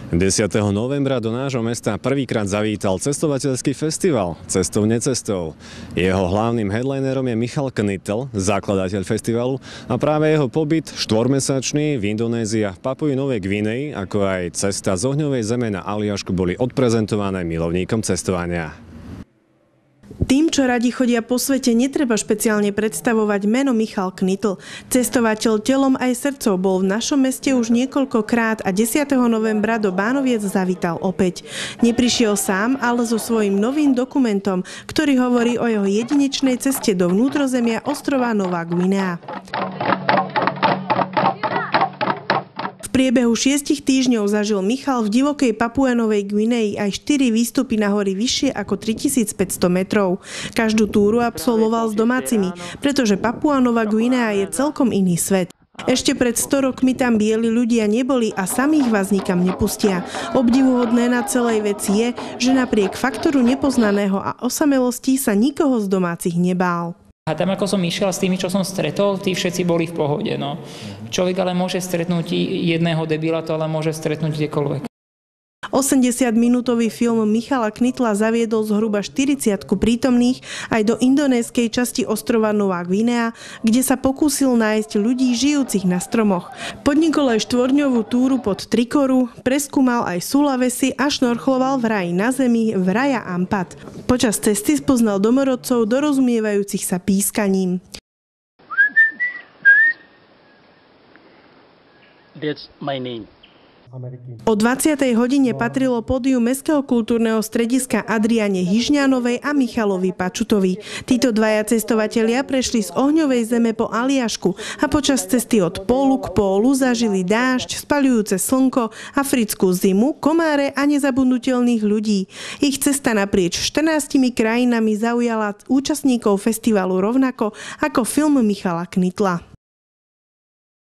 10. novembra do nášho mesta prvýkrát zavítal cestovateľský festival Cestovne cestou. Jeho hlavným headlinerom je Michal Knitl, zakladateľ festivalu, a práve jeho pobyt štvormesačný v Indonézii a v Papui Novej Gvineji, ako aj cesta z ohňovej zeme na Aliašku boli odprezentované milovníkom cestovania. Tým, čo radi chodia po svete, netreba špeciálne predstavovať meno Michal Knitl. Cestovateľ telom aj srdcom bol v našom meste už niekoľkokrát a 10. novembra do Bánoviec zavítal opäť. Neprišiel sám, ale so svojím novým dokumentom, ktorý hovorí o jeho jedinečnej ceste do vnútrozemia ostrova Nová Guinea. V priebehu 6 týždňov zažil Michal v divokej Papue Novej Gvineji aj 4 výstupy na hory vyššie ako 3500 metrov. Každú túru absolvoval s domácimi, pretože Papua Nová Guinea je celkom iný svet. Ešte pred 100 rokmi tam bieli ľudia neboli a samých vás nikam nepustia. Obdivuhodné na celej veci je, že napriek faktoru nepoznaného a osamelosti sa nikoho z domácich nebál. A tam, ako som išiel s tými, čo som stretol, tí všetci boli v pohode. No. Človek ale môže stretnúť jedného debila, to ale môže stretnúť kdekoľvek. 80-minútový film Michala Knitla zaviedol zhruba 40 prítomných aj do indonéskej časti ostrova Nová Guinea, kde sa pokúsil nájsť ľudí žijúcich na stromoch. Podnikol aj 4-dňovú túru pod Trikoru, preskúmal aj Sulawesi a šnorchloval v raji na zemi v Raja Ampat. Počas cesty spoznal domorodcov dorozumievajúcich sa pískaním. That's my name. O 20. hodine patrilo pódium Mestského kultúrneho strediska Adriane Hyžňanovej a Michalovi Pačutovi. Títo dvaja cestovatelia prešli z ohňovej zeme po Aliašku a počas cesty od pólu k pólu zažili dážď, spaľujúce slnko, africkú zimu, komáre a nezabudnutelných ľudí. Ich cesta naprieč 14 krajinami zaujala účastníkov festivalu rovnako ako film Michala Knitla.